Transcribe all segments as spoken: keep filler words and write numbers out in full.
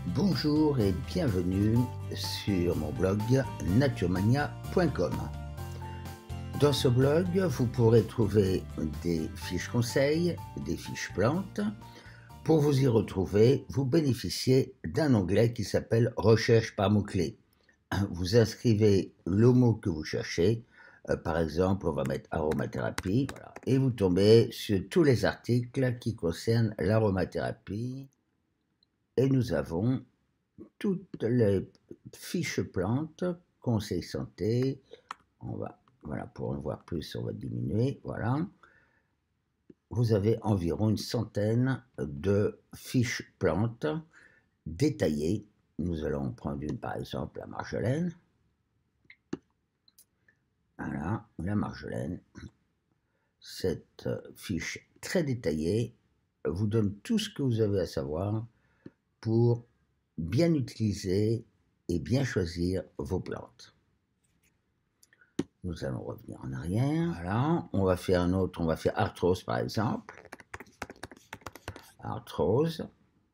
Bonjour et bienvenue sur mon blog naturemania point com. Dans ce blog, vous pourrez trouver des fiches conseils, des fiches plantes. Pour vous y retrouver, vous bénéficiez d'un onglet qui s'appelle Recherche par mots-clés. Vous inscrivez le mot que vous cherchez, euh, par exemple, on va mettre aromathérapie, voilà, et vous tombez sur tous les articles qui concernent l'aromathérapie. Et nous avons toutes les fiches plantes, conseils santé, on va, voilà, pour en voir plus, on va diminuer, voilà. Vous avez environ une centaine de fiches plantes détaillées. Nous allons prendre une, par exemple, la marjolaine. Voilà, la marjolaine. Cette fiche très détaillée vous donne tout ce que vous avez à savoir pour bien utiliser et bien choisir vos plantes. Nous allons revenir en arrière. Voilà, on va faire un autre, on va faire arthrose par exemple. Arthrose.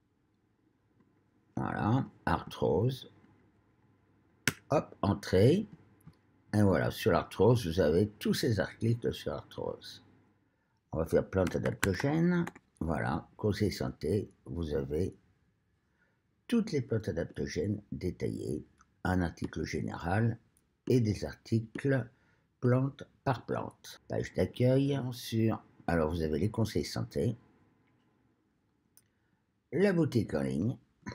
Voilà, arthrose. Hop, entrée. Et voilà, sur l'arthrose, vous avez tous ces articles sur l'arthrose. On va faire plantes adaptogènes. Voilà, conseil santé, vous avez toutes les plantes adaptogènes détaillées, un article général et des articles plante par plante. Page d'accueil sur, alors vous avez les conseils santé, la boutique en ligne.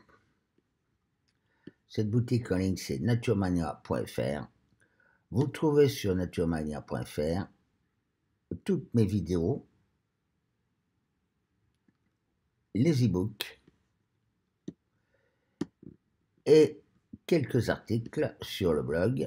Cette boutique en ligne, c'est naturemania point f r. Vous trouvez sur naturemania point f r toutes mes vidéos, les e-books et quelques articles sur le blog.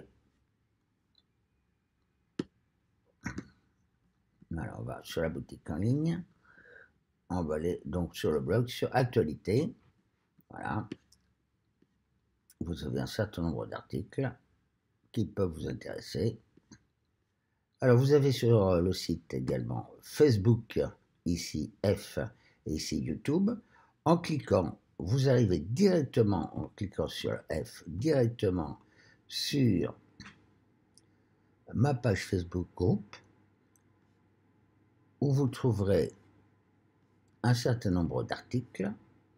Alors on va sur la boutique en ligne, on va aller donc sur le blog, sur actualité. Voilà, vous avez un certain nombre d'articles qui peuvent vous intéresser. Alors vous avez sur le site également Facebook, ici F et ici YouTube. En cliquant, vous arrivez directement, en cliquant sur F, directement sur ma page Facebook groupe, où vous trouverez un certain nombre d'articles,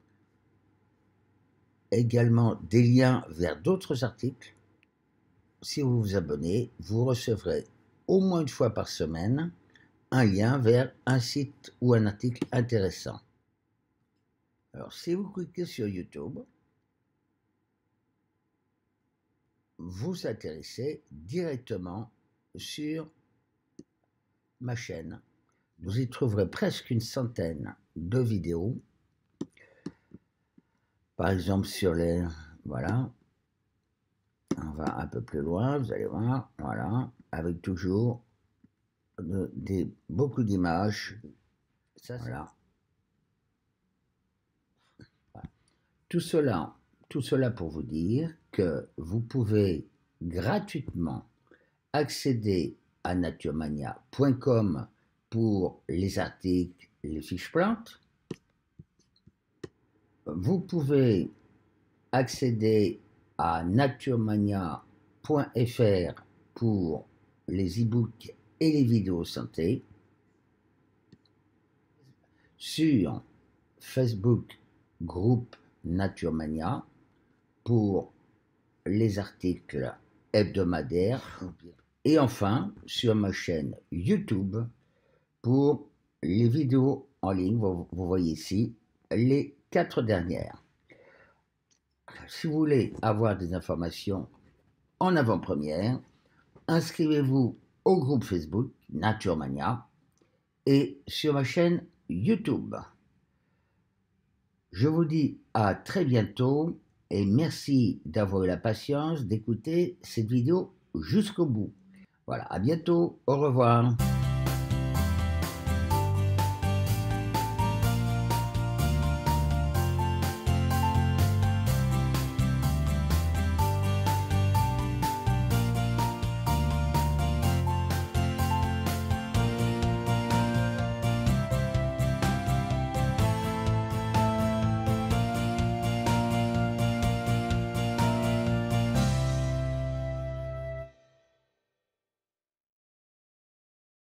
également des liens vers d'autres articles. Si vous vous abonnez, vous recevrez au moins une fois par semaine un lien vers un site ou un article intéressant. Alors, si vous cliquez sur YouTube, vous atterrissez directement sur ma chaîne. Vous y trouverez presque une centaine de vidéos. Par exemple, sur les... Voilà. On va un peu plus loin, vous allez voir. Voilà. Avec toujours de, des, beaucoup d'images. Ça, voilà. Voilà. Tout cela, tout cela pour vous dire que vous pouvez gratuitement accéder à naturemania point com pour les articles, les fiches plantes. Vous pouvez accéder à naturemania point f r pour les e-books et les vidéos santé. Sur Facebook groupe Naturemania pour les articles hebdomadaires. Et enfin, sur ma chaîne YouTube pour les vidéos en ligne, vous, vous voyez ici les quatre dernières. Si vous voulez avoir des informations en avant-première, inscrivez-vous au groupe Facebook Naturemania et sur ma chaîne YouTube. Je vous dis à très bientôt et merci d'avoir eu la patience d'écouter cette vidéo jusqu'au bout. Voilà, à bientôt, au revoir.